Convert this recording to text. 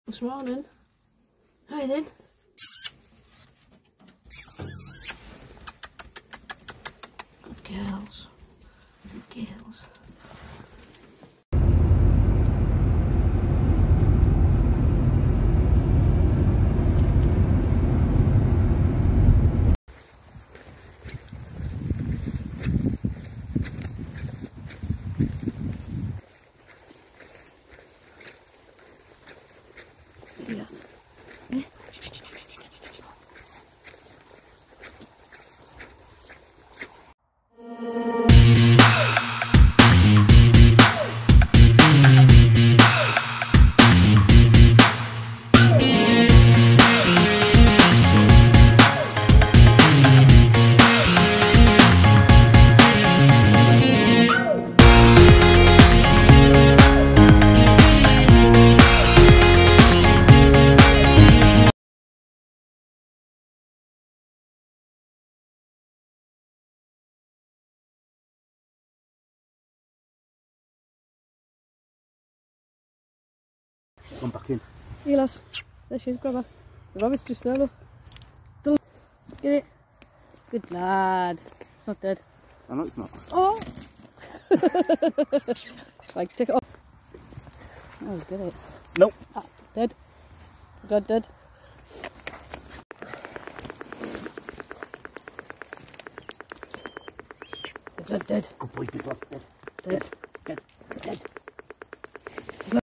This morning. Hi then. Good girls. Good girls. Yeah. Eh? Come back in. Here, lass. There she is, grab her. The rabbit's just there, look. Don't get it. Good lad. It's not dead. I know it's not. Oh! Right, take it off. Oh, get it. Nope. Ah, dead. God, dead. Dead, dead. Good boy, big one. Dead. Dead. Dead. Dead.